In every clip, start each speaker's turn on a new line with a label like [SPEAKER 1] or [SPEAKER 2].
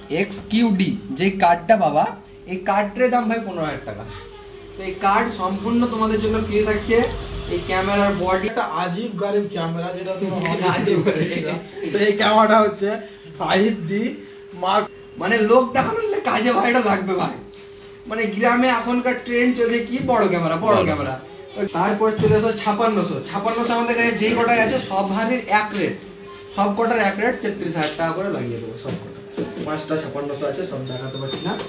[SPEAKER 1] XQD যে কার্ডটা বাবা, এই কার্ডের দাম ভাই 15,000 টাকা। তো এই কার্ড সম্পূর্ণ তোমাদের জন্য ফ্রি থাকছে। এই ক্যামেরার বডি
[SPEAKER 2] একটা আজীব গারিব ক্যামেরা, যেটা তোমরা আজীব গারিব। তো এই ক্যামেরাটা হচ্ছে 5D মার্ক,
[SPEAKER 1] মানে লোক দেখানোর কাজে ভাই এটা লাগবে ভাই। মানে গ্রামে এখনকার ট্রেন্ড চলছে কি বড় ক্যামেরা, বড় ক্যামেরা। তারপর চলে আসো 5600 আমাদের কাছে যেই কটাই আছে সব ভারির এক রেট, সব কটার এক রেট 33,000 টাকা করে লাগিয়ে দেবো সব কটা। 5টা 5600 আছে, সব দেখাতে পারছি না।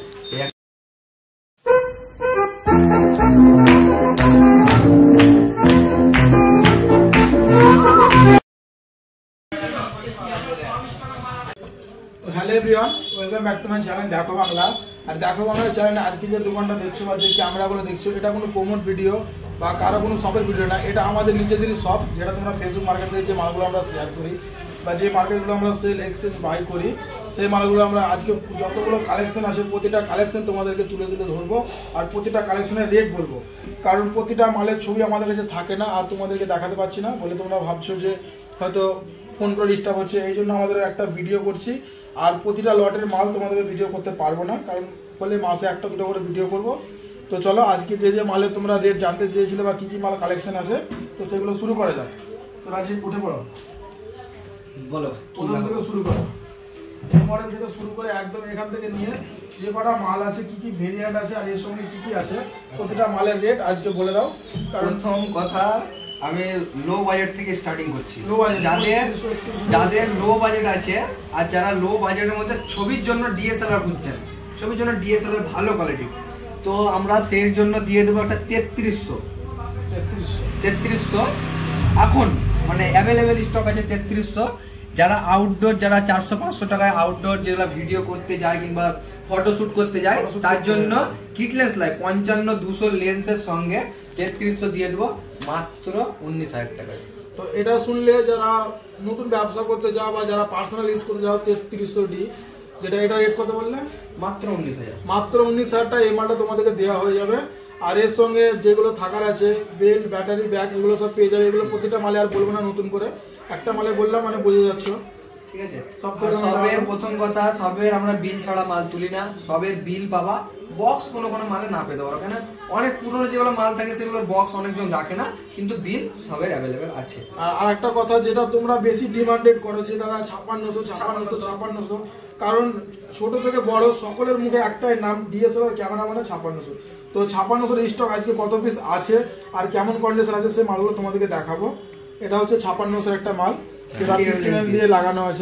[SPEAKER 2] Hello everyone, welcome back to my channel Dekho Bangla. আর দেখো বাংলা চ্যানেলে আজকে যে দোকানটা দেখছো বা যে ক্যামেরাগুলো দেখছো, এটা কোনো প্রমোট ভিডিও বা কারো কোনো শপের ভিডিও না, এটা আমাদের নিজেদেরই শপ, যেটা তোমরা ফেসবুক মার্কেট থেকে যে মালগুলো আমরা শেয়ার করি বা যে মার্কেটগুলো আমরা সেল এক্সচেঞ্জ বাই করি, সেই মালগুলো আমরা আজকে যতগুলো কালেকশন আছে প্রতিটা কালেকশন তোমাদেরকে তুলে তুলে ধরবো আর প্রতিটা কালেকশনের রেট বলবো। কারণ প্রতিটা মালের ছবি আমাদের কাছে থাকে না আর তোমাদেরকে দেখাতে পারছি না বলে তোমরা ভাবছো যে হয়তো ফোন করে ডিস্টার্ব হচ্ছে, এই জন্য আমাদের একটা ভিডিও করছি। আর প্রতিটা লটের মাল তোমাদেরকে ভিডিও করতে পারবো না, কারণ বলে মাসে একটা দুটো করে ভিডিও করব। তো চলো আজকে যে যে মালের তোমরা রেট জানতে চেয়েছিলে বা কী কী মাল কালেকশন আছে, তো সেগুলো শুরু করা যাক। তো রাজীব উঠে পড়ো,
[SPEAKER 1] বলো
[SPEAKER 2] প্রথম থেকে শুরু করো। এই মডেল থেকে শুরু করে একদম এখান থেকে নিয়ে যে কটা মাল আছে, কি কি ভেরিয়েন্ট আছে আর এর সঙ্গে কি কি আছে, প্রতিটা মালের রেট আজকে বলে দাও। কারণ
[SPEAKER 1] প্রথম কথা আমি লো বাজেট থেকে স্টার্টিং করছি।
[SPEAKER 2] লো বাজেট,
[SPEAKER 1] যাদের লো বাজেট আছে আর যারা লো বাজেটের মধ্যে ছবির জন্য ডিএসএলআর খুঁজছেন, ছবির জন্য ডিএসএলআর ভালো কোয়ালিটি, তো আমরা সেই জন্য দিয়ে দেবো একটা 3300 এখন মানে অ্যাভেলেবেল স্টক আছে 3300। যারা আউটডোর, যারা 400-500 টাকায় আউটডোর যেগুলো ভিডিও করতে যায় কিংবা ফটোশুট করতে যায়, তার জন্য কিটলেস লাইট 55-200 লেন্সের সঙ্গে 3300 দিয়ে দেবো মাত্র 19,000 টাকায়।
[SPEAKER 2] তো এটা শুনলে যারা নতুন ব্যবসা করতে চাও বা যারা পার্সোনাল ইউজ করতে চাও 3300D, যেটা এটা রেট কত বললে?
[SPEAKER 1] মাত্র 19,000।
[SPEAKER 2] মাত্র 19,000 টাকা এই মালটা তোমাদেরকে দেওয়া হয়ে যাবে। আর এর সঙ্গে যেগুলো থাকার আছে বেল্ট, ব্যাটারি, ব্যাগ, এগুলো সব পেয়ে যাবে। এগুলো প্রতিটা মালে আর বলবো না নতুন করে, একটা মালে বললাম মানে বুঝে যাচ্ছ,
[SPEAKER 1] ঠিক আছে? সবের প্রথম কথা, সবের আমরা বিল ছাড়া মাল তুলি না, সবের বিল পাবা। বক্স কোনো মালে না পেতে পারো, কেন অনেক পুরনো যেগুলো মাল থাকে সেগুলোর বক্স অনেকজন রাখে না, কিন্তু বিল সবের অ্যাভেলেবেল আছে।
[SPEAKER 2] আর একটা কথা যেটা তোমরা বেশি ডিমান্ডেড করো যে দাদা 5600, কারণ ছোট থেকে বড় সকলের মুখে একটাই নাম, ডিএসএলআর ক্যামেরা মানে 5600। তো 5600 স্টক আজকে কত পিস আছে আর কেমন কন্ডিশন আছে সেই মালগুলো তোমাদেরকে দেখাবো। এটা হচ্ছে 5600 একটা মাল, যেটা 15 দিয়ে লাগানো আছে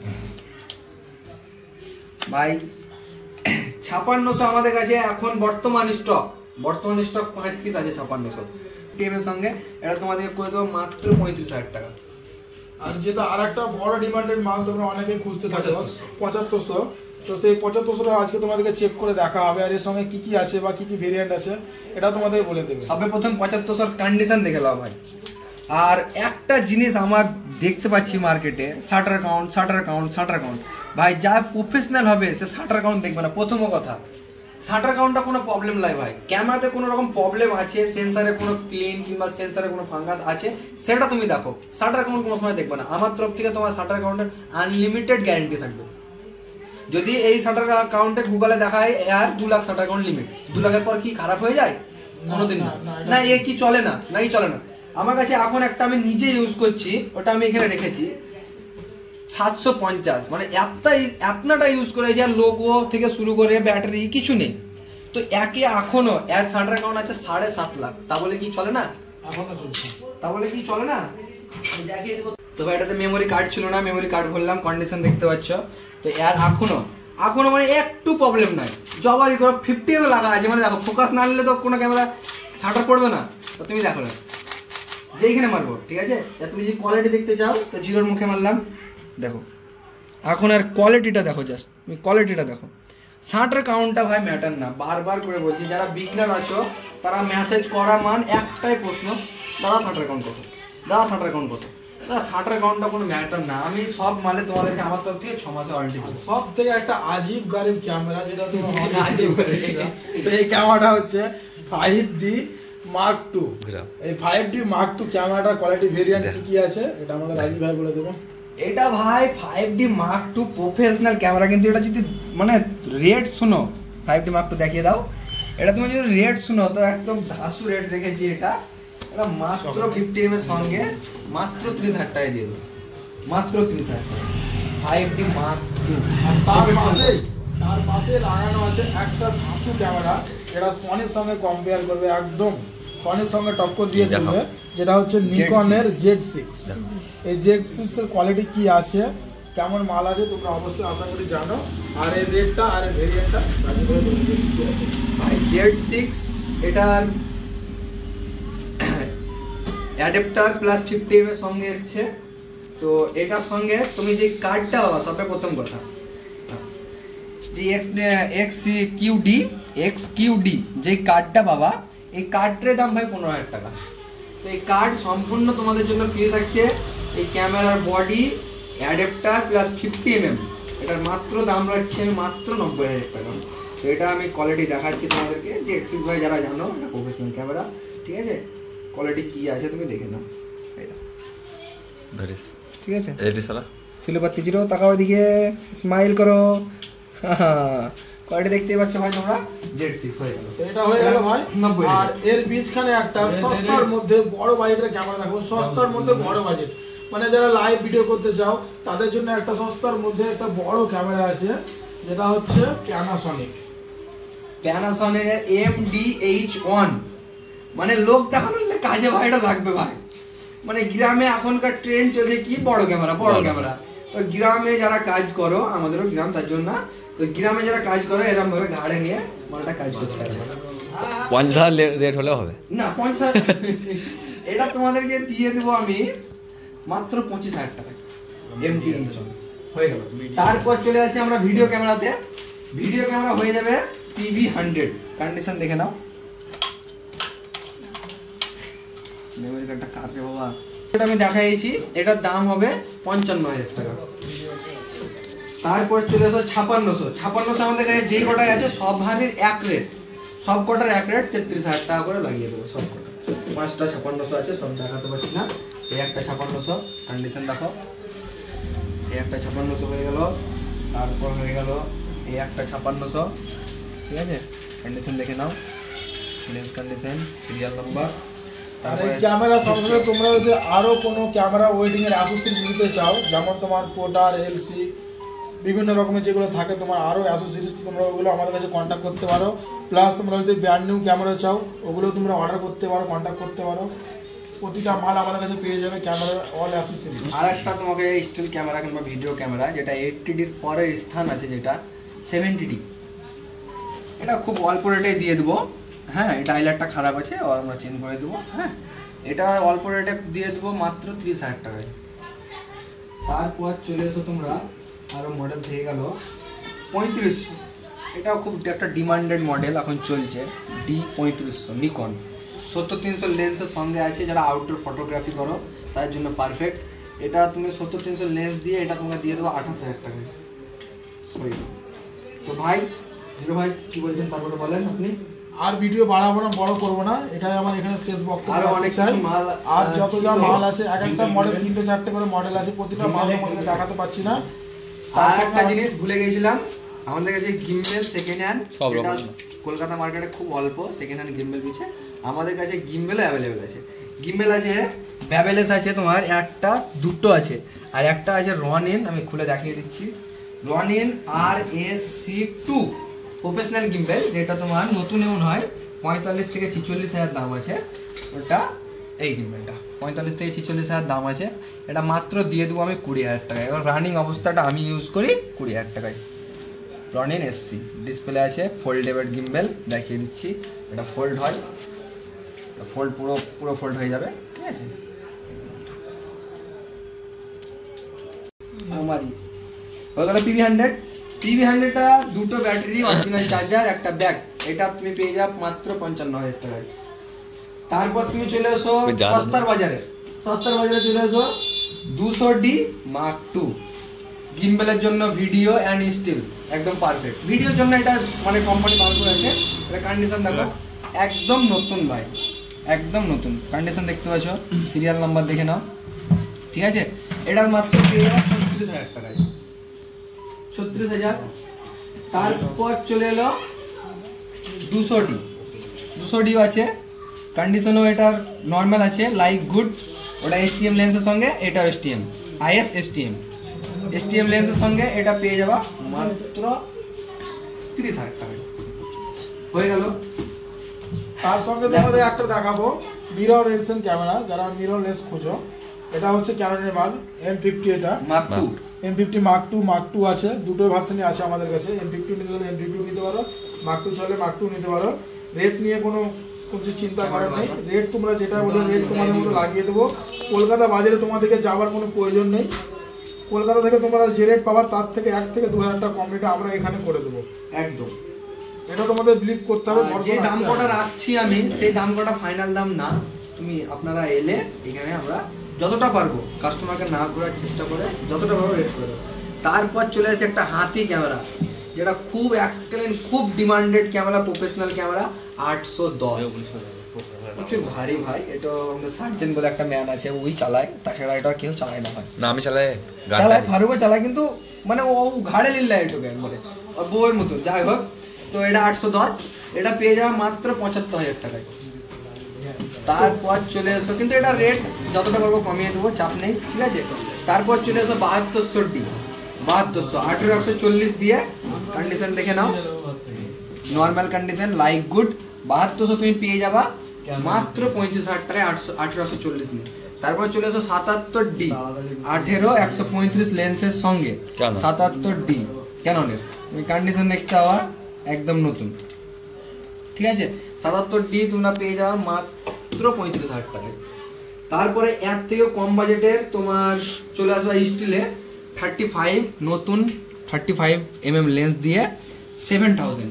[SPEAKER 1] ভাই। 5600 আমাদের কাছে এখন বর্তমান স্টক 5 পিস আছে 5600 টিমের সঙ্গে। এটা তোমাদেরকে করে দেবো মাত্র 35,000 টাকা।
[SPEAKER 2] আর যেটা আর একটা বড় ডিমান্ডেড মাল তোমরা অনেকে খুঁজতে থাকো 7500, তো সেই 7500 আজকে তোমাদেরকে চেক করে দেখা হবে আর এর সঙ্গে কি কি আছে বা কি কি ভেরিয়েন্ট আছে এটা তোমাদের বলে দেবে।
[SPEAKER 1] সবে প্রথম 7500 কন্ডিশন দেখে নাও ভাই। আর একটা জিনিস আমার দেখতে পাচ্ছি মার্কেটে, শাটার কাউন্ট ভাই। যা প্রফেশনাল হবে সে শাটার কাউন্ট দেখবে না। প্রথম কথা, শাটার কাউন্টটা কোনো প্রবলেম নাই ভাই। ক্যামেরাতে কোনো রকম প্রবলেম আছে, সেন্সারে কোনো ক্লিন কিংবা সেন্সারে কোনো ফাঙ্গাস আছে, সেটা তুমি দেখো। শাটার কাউন্ট কোনো সময় দেখবে না। আমার তরফ থেকে তোমার শাটার কাউন্টের আনলিমিটেড গ্যারেন্টি থাকবে। যদি এই শাটার কাউন্টে গুগলে দেখায় আর 2 লাখ শাটার কাউন্ট লিমিট, 2 লাখের পর কি খারাপ হয়ে যায়? কোনোদিন না। এ কি চলে না, চলে না। আমার কাছে এখন একটা আমি নিজে ইউজ করছি, ওটা আমি এখানে রেখেছি 750, মানে এতটা ইউজ করেছি আর লোগো থেকে শুরু করে ব্যাটারি কিছু নেই। তো একে এখনো এর শাটার কাউন্ট আছে 7.5 লাখ। তা বলে কি চলে না? দেখিয়ে দেবো। তো ভাই এটাতে মেমোরি কার্ড ছিল না, মেমোরি কার্ড ভরলাম, কন্ডিশন দেখতে পাচ্ছ। তো এর এখনো মানে একটু প্রবলেম নাই। জবাই করো 50 এম লাগা আছে, মানে দেখো ফোকাস না নিলে তো কোনো ক্যামেরা শাটার পড়বে না। তো তুমি দেখো না যেইখানে মারবো, ঠিক আছে? তুমি যদি কোয়ালিটি দেখতে চাও তো জিরোর মুখে মারলাম, দেখো এখন আর কোয়ালিটিটা দেখো, জাস্ট তুমি কোয়ালিটিটা দেখো। শাটার কাউন্টটা ভাই ম্যাটার না, বারবার করে বলছি। যারা বিগনার আছো তারা মেসেজ করা মান একটাই প্রশ্ন, দাদা শাটার কাউন্ট কত? দাদা শাটার কাউন্টটা কোনো ম্যাটার না। আমি সব মালে তোমাদেরকে আমার তরফ থেকে 6 মাসে ওয়ারেন্টি দিই।
[SPEAKER 2] সব থেকে একটা আজীব গারিব ক্যামেরা, যেটা তোমরা আজীব গারিব। তো এই ক্যামেরাটা হচ্ছে 5D Mark II। এই 5D Mark II ক্যামেরাটার কোয়ালিটি ভেরিয়েন্ট কি আছে এটা আমাদের রাজীব ভাই বলে দেবো।
[SPEAKER 1] এটা ভাই 5D Mark II professional camera, কিন্তু এটা যদি মানে রেট শুনো 5D Mark II দেখিয়ে দাও, এটা তুমি যদি রেট শুনো তো একদম ধাসু রেট রেখেছি। এটা মাত্র 50 এর সঙ্গে মাত্র 30,000 টাকায় দিয়ে দেবো, মাত্র 30,000 টাকা 5D Mark II।
[SPEAKER 2] আর তার পাশে লাগানো আছে একটা ধাসু ক্যামেরা, যেটা সনির সঙ্গে কম্পেয়ার করবে, একদম সনির সঙ্গে টক্কর দিয়ে চলবে, যেটা হচ্ছে নিকনের Z6। এই Z6 এর কোয়ালিটি কি আছে, কেমন মাল আছে তোমরা অবশ্যই আশা করি জানো। আর এই রেটটা আর এই ভেরিয়েন্টটা
[SPEAKER 1] ভাই Z6 এটার অ্যাডাপ্টার প্লাস 50 এর সঙ্গে এসছে। তো এটার সঙ্গে তুমি যে কার্ডটা পাবা, সবে প্রথম কথা যে XQD যে কার্ডটা পাবা, এই কার্ডের দাম ভাই 15,000 টাকা। তো এই কার্ড সম্পূর্ণ তোমাদের জন্য ফ্রি থাকছে। এই ক্যামেরার বডি, অ্যাডাপ্টার প্লাস 50mm, এটার মাত্র দাম রাখছি আমি মাত্র 90,000 টাকা। তো এটা আমি কোয়ালিটি দেখাচ্ছি তোমাদেরকে। Z6 ভাই যারা জানো এটা প্রফেশনাল ক্যামেরা, ঠিক আছে? কোয়ালিটি কি আছে তুমি দেখে নাও, ঠিক আছে? সিলুপাতি জিরো, তাকাও ওইদিকে, স্মাইল করো। কোয়ালিটি দেখতে পাচ্ছ ভাই তোমরা, Z6 হয়ে গেল,
[SPEAKER 2] এটা হয়ে গেল ভাই। আর এর বীজখানে একটা সস্তার মধ্যে বড় বাজেটের ক্যামেরা দেখো, সস্তার মধ্যে বড় বাজেট, মানে যারা লাইভ ভিডিও করতে চাও তাদের জন্য একটা সস্তার মধ্যে একটা বড় ক্যামেরা আছে, যেটা হচ্ছে
[SPEAKER 1] প্যানাসনিক MDH1। মানে লোক দেখানোর কাজে ভাই এটা লাগবে ভাই। মানে গ্রামে এখনকার ট্রেন্ড চলছে কি, বড় ক্যামেরা। তো গ্রামে যারা কাজ করো, আমাদেরও গ্রাম তার জন্য, তো গ্রামে যারা কাজ করো এরকম ভাবে ঘাড়ে নিয়ে মালটা কাজ করতে পারবে।
[SPEAKER 3] 50,000 রেট হলেও হবে
[SPEAKER 1] না, 50,000 এটা তোমাদেরকে দিয়ে দেবো আমি মাত্র 25,000 টাকা MDH1 হয়ে গেল। তারপর চলে আসি আমরা ভিডিও ক্যামেরাতে। ভিডিও ক্যামেরা হয়ে যাবে PV100। কন্ডিশন দেখে নাও, মেমোরি কার্ডটা কাটবে বাবা। এটা আমি দেখাইছি, এটার দাম হবে 55,000 টাকা। তারপর চলে আসো 5600 আমাদের কাছে যেই কটাই আছে সব ভারির এক রেট, সব কটার এক রেট 33,000 টাকা করে লাগিয়ে দেবো সব কটা। 5টা 5600 আছে, সব দেখাতে পারছি না। এই একটা 5600 কন্ডিশন দেখো, এই একটা 5600 হয়ে গেল। তারপর হয়ে গেল এই একটা 5600, ঠিক আছে? কন্ডিশন দেখে নাও, লেন্স কন্ডিশন, সিরিয়াল নাম্বার।
[SPEAKER 2] আর এই ক্যামেরা সবসময় তোমরা যদি আরো কোনো ক্যামেরা ওয়েডিং এর অ্যাসেসরিজ নিতে চাও, যেমন তোমার কোটার, এলসি, বিভিন্ন রকমের যেগুলো থাকে তোমার আরো অ্যাসেসরিজ, তোমরা ওগুলো আমাদের কাছে কন্ট্যাক্ট করতে পারো। প্লাস তোমরা যদি ব্র্যান্ড নিউ ক্যামেরা চাও, ওগুলো তোমরা অর্ডার করতে পারো, কন্ট্যাক্ট করতে পারো। প্রতিটা মাল আমাদের কাছে পেয়ে যাবে, ক্যামেরার অল অ্যাসেসরিজ।
[SPEAKER 1] আর একটা তোমাকে স্টিল ক্যামেরা কিংবা ভিডিও ক্যামেরা, যেটা 80D এর পরের স্থান আছে, যেটা 70D, এটা খুব অল্প রেটে দিয়ে দেবো। হ্যাঁ, এটা ডায়লারটা খারাপ আছে, আমরা চেঞ্জ করে দেবো। হ্যাঁ, এটা অল্প রেটে দিয়ে দেবো মাত্র 30,000 টাকায়। তারপর চলে এসো তোমরা, আরও মডেল থেকে গেল 3500। এটাও খুব একটা ডিমান্ডেড মডেল এখন চলছে, D3500 নিকন 70-300 লেন্সের সঙ্গে আছে। যারা আউটডোর ফটোগ্রাফি করো তার জন্য পারফেক্ট। এটা তুমি 70-300 লেন্স দিয়ে এটা তোমাকে দিয়ে দেবো 28,000 টাকায়। তো ভাই হিরো ভাই কি বলছেন তারপরে বলেন আপনি।
[SPEAKER 2] আর ভিডিও বাড়াবো না, বড় করবো না, এটাই আমার এখানে শেষ বক্তব্য।
[SPEAKER 1] আর অনেক কিছু মাল,
[SPEAKER 2] আর যত যা মাল আছে, এক একটা মডেল 3-4টে করে মডেল আছে, প্রতিটা মাল তোমাকে দেখাতে পাচ্ছি না।
[SPEAKER 1] আর একটা জিনিস ভুলে গেছিলাম, আমাদের কাছে গিম্বেল সেকেন্ড হ্যান্ড, এটা কলকাতা মার্কেটে খুব অল্প সেকেন্ড হ্যান্ড গিম্বেল পিছে। আমাদের কাছে গিম্বেল অ্যাভেলেবেল আছে। গিম্বেল আছে ব্যাবেলেস আছে তোমার, একটা দুটো আছে, আর একটা আছে রনিন, আমি খুলে দেখিয়ে দিচ্ছি। রনিন RSC2 প্রফেশনাল গিম্বেল, যেটা তোমার নতুন এমন হয় 45 থেকে 46,000 দাম আছে। ওটা এই গিম্বেলটা 45 থেকে 46,000 দাম আছে। এটা মাত্র দিয়ে দেবো আমি 20,000 টাকায়। এবার রানিং অবস্থাটা আমি ইউজ করি 20,000 টাকায়। রনিন SC ডিসপ্লে আছে, ফোল্ডেবল গিম্বেল দেখিয়ে দিচ্ছি। এটা ফোল্ড হয়, ফোল্ড পুরো ফোল্ড হয়ে যাবে, ঠিক আছে? আমারই হয়ে গেল PV100টা দুটো ব্যাটারি, অরিজিনাল চার্জার, একটা ব্যাগ। এটা তুমি পেয়ে যাবে মাত্র 55,000 টাকায়। তারপর তুমি চলে আসো সস্তার বাজারে চলে আসো 200D Mark II গিম্বেলের জন্য, ভিডিও অ্যান্ড স্টিল একদম পারফেক্ট। ভিডিওর জন্য এটা মানে কোম্পানি পাওয়ারফুল আছে। এটা কন্ডিশন দেখো, একদম নতুন ভাই, একদম নতুন কন্ডিশন দেখতে পাচ্ছ। সিরিয়াল নাম্বার দেখে নাও, ঠিক আছে? এটার মাত্র পেয়ে যাবে 36,000 টাকায়, 36,000। তারপর চলে এলো 200D আছে, কন্ডিশনও এটার নর্মাল আছে, লাইক গুড। ওটা STM লেন্সের সঙ্গে, এটা STM IS STM লেন্সের সঙ্গে এটা পেয়ে যাবা মাত্র 30,000 টাকায়। হয়ে গেল।
[SPEAKER 2] তার সঙ্গে তোমাদের একটা দেখাবো মিরর লেন্সের ক্যামেরা, যারা মিরর লেন্স খোঁজো, এটা হচ্ছে ক্যাননের মাল M50, এটা
[SPEAKER 1] Mark 2
[SPEAKER 2] M50 Mark 2 আছে, দুটো ভার্সনই আছে আমাদের কাছে। M50 নিতে হলে M50 নিতে পারো, Mark 2 চলে Mark 2 নিতে পারো। রেট নিয়ে কোনো চিন্তা করার নেই, রেট তোমরা যেটা বলো রেট তোমাদের মতো লাগিয়ে দেবো। কলকাতা বাজারে তোমাদেরকে যাওয়ার কোনো প্রয়োজন নেই, কলকাতা থেকে তোমরা যে রেট পাবা তার থেকে 1 থেকে 2,000 টাকা কম রেটে আমরা এখানে করে দেবো
[SPEAKER 1] একদম।
[SPEAKER 2] এটা তোমাদের বিলিভ করতে হবে।
[SPEAKER 1] যে দাম কটা রাখছি আমি, সেই দাম কটা ফাইনাল দাম না, তুমি আপনারা এলে এখানে আমরা যতটা পারবো কাস্টমারকে না করার চেষ্টা করে যতটা পারবো রেট করে দেবো। তারপর চলে আসে একটা হাতি ক্যামেরা, যেটা খুব ডিমান্ডেড ক্যামেরা, প্রফেশনাল ক্যামেরা, 810। প্রচুর ভারী ভাই। এটা আমাদের সার্জেন বলে একটা ম্যান আছে, ওই চালায়, তাছাড়া এটা কেউ চালায় না ভাই।
[SPEAKER 3] না আমি চালাই,
[SPEAKER 1] ফারুকও চালায়, কিন্তু মানে ও ঘাড়ে লিল্লা এটুকু একবারে আর বউয়ের মতন। যাই হোক, তো এটা 810, এটা পেয়ে যাওয়া মাত্র 75,000 টাকায়। তারপর চলে এসো, কিন্তু এটা রেট যতটা পারবো কমিয়ে দেবো, চাপ নেই, ঠিক আছে। তারপর চলে এসো 7200D, 1840 দিয়ে কন্ডিশন দেখে নাও, নর্মাল কন্ডিশন, লাইক গুড। 7200 তুমি পেয়ে যাবা মাত্র 35,000 টাকায় 1840 নিয়ে। তারপর চলে এসো 77D, 18135 লেন্সের সঙ্গে 77D ক্যাননের, তুমি কন্ডিশন দেখতে পাবা একদম নতুন, ঠিক আছে। 77D তোমরা পেয়ে যাওয়া মাত্র 35,000 টাকায়। তারপরে এর থেকে কম বাজেটের তোমার চলে আসবে স্টিলে 35 নতুন 35mm লেন্স দিয়ে 7000,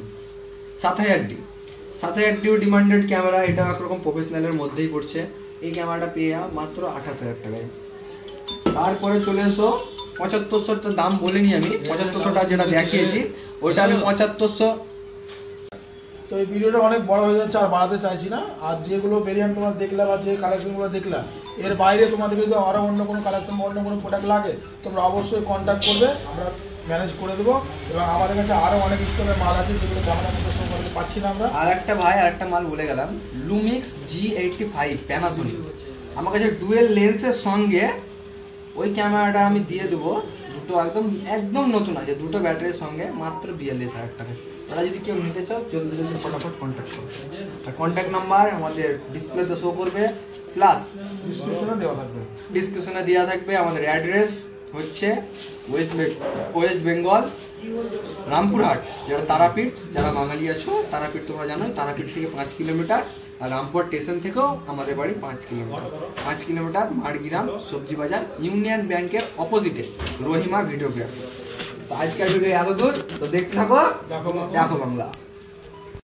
[SPEAKER 1] 7000D ডিমান্ডেড ক্যামেরা, এটা একরকম প্রফেশনালের মধ্যেই পড়ছে। এই ক্যামেরাটা পেয়ে যাও মাত্র 28,000 টাকায়। তারপরে চলে এসো 7500, দাম বলিনি আমি, 7500টা যেটা দেখিয়েছি ওইটা আমি 7500।
[SPEAKER 2] তো এই ভিডিওটা অনেক বড় হয়ে যাচ্ছে, আর বাড়াতে চাইছি না। আর যেগুলো ভেরিয়েন্ট তোমরা দেখলা বা যে কালেকশনগুলো দেখলা, এর বাইরে তোমাদের যদি আরও অন্য কোনো কালেকশন বা অন্য কোনো প্রোডাক্ট লাগে তোমরা অবশ্যই কন্ট্যাক্ট করবে, আমরা ম্যানেজ করে দেবো। এবং আমাদের কাছে আরও অনেক স্টকের মাল আছে যেগুলো ক্যামেরার মধ্যে শো করতে পারছি না আমরা।
[SPEAKER 1] আর একটা ভাই আর একটা মাল বলে গেলাম, লুমিক্স G85 প্যানাসোনিক, আমার কাছে ডুয়েল লেন্সের সঙ্গে ওই ক্যামেরাটা আমি দিয়ে দেবো, দুটো একদম নতুন আছে, দুটো ব্যাটারির সঙ্গে মাত্র 42,000 টাকায়। ওরা যদি কেউ নিতে চাও জলদি ফটাফট কন্ট্যাক্ট করবে। আর কন্ট্যাক্ট নাম্বার আমাদের ডিসপ্লেতে শো করবে, প্লাস ডিসক্রিপশনে দেওয়া থাকবে। আমাদের অ্যাড্রেস হচ্ছে ওয়েস্ট বেঙ্গল রামপুরহাট, যেটা তারাপীঠ, যারা বাঙালি আছো তারাপীঠ তোমরা জানো, তারাপীঠ থেকে 5 কিলোমিটার, আর রামপুরহাট স্টেশন থেকেও আমাদের বাড়ি 5 কিলোমিটার। 5 কিলোমিটার মাড়গ্রাম সবজি বাজার, ইউনিয়ন ব্যাংকের অপোজিটে, রহিমা ভিডিওগ্রাফি। তো আজকের ভিডিও এত দূর, তো দেখতে থাকো দেখো বাংলা।